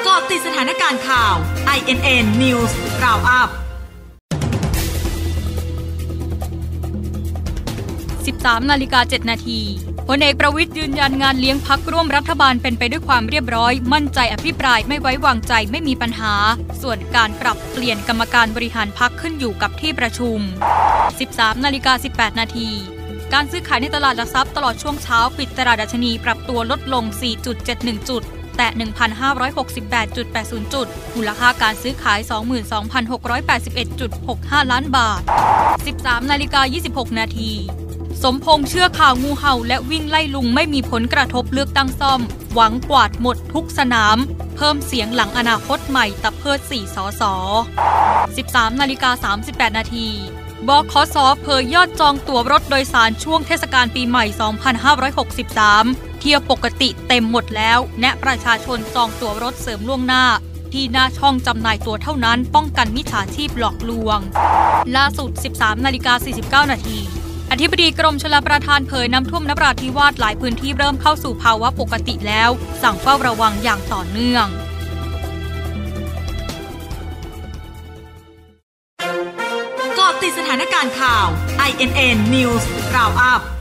าะติดสถานการณ์ข่าว INN News Roundup 13:07 นาทีพลเอกประวิตรยืนยันงานเลี้ยงพรรคร่วมรัฐบาลเป็นไปด้วยความเรียบร้อยมั่นใจอภิปรายไม่ไว้วางใจไม่มีปัญหาส่วนการปรับเปลี่ยนกรรมการบริหารพรรคขึ้นอยู่กับที่ประชุม 13:18 นาทีการซื้อขายในตลาดหลักทรัพย์ตลอดช่วงเช้าปิดตลาดดัชนีปรับตัวลดลง 4.71 จุดแตะ 1,568.80 จุดมูลค่าการซื้อขาย 22,681.65 ล้านบาท 13:26 นาทีสมพงษ์เชื่อข่าวงูเห่าและวิ่งไล่ลุงไม่มีผลกระทบเลือกตั้งซ่อมหวังกวาดหมดทุกสนามเพิ่มเสียงหลังอนาคตใหม่ตะเพิด4 สส 13:38 นาทีบขส.เผยยอดจองตั๋วรถโดยสารช่วงเทศกาลปีใหม่ 2563 เที่ยวปกติเต็มหมดแล้วแนะประชาชนจองตั๋วรถเสริมล่วงหน้าที่หน้าช่องจำหน่ายตั๋วเท่านั้นป้องกันมิจฉาชีพหลอกลวงล่าสุด 13:49 นาทีอธิบดีกรมชลประทานเผยน้ำท่วมนราธิวาสหลายพื้นที่เริ่มเข้าสู่ภาวะปกติแล้วสั่งเฝ้าระวังอย่างต่อเนื่องเกาะติดสถานการณ์ข่าว INN News Roundup